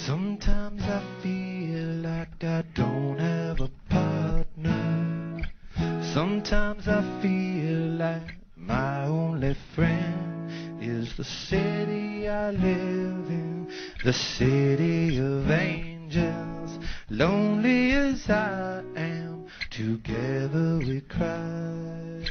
Sometimes I feel like I don't have a partner. Sometimes I feel like my only friend is the city I live in, the city of angels. Lonely as I am, together we cry.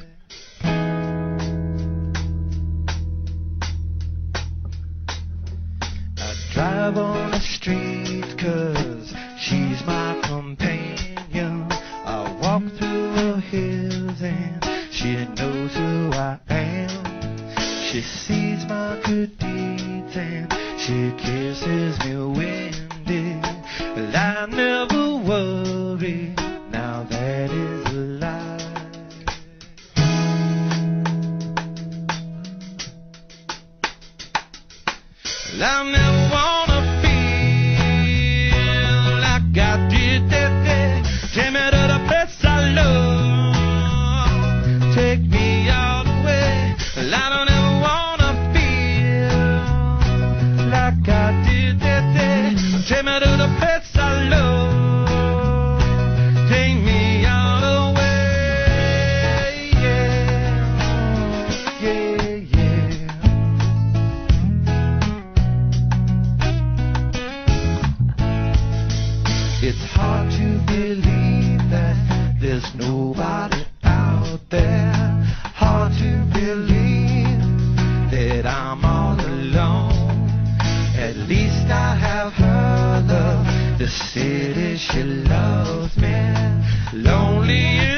I drive on the street 'cause she's my companion. I walk through the hills and she knows who I am. She sees my good deeds and she kisses me windy. But I never worry, now that is a lie. I never wanna feel like I did that day. Take me to the place I love, take me all the way. I don't ever wanna feel like I did that day. Take me to the place I love, take me all the way. Yeah, yeah, yeah. It's hard to believe that there's nobody out there. Hard to believe that I'm all alone. At least I have her love. The city, she loves me. Lonely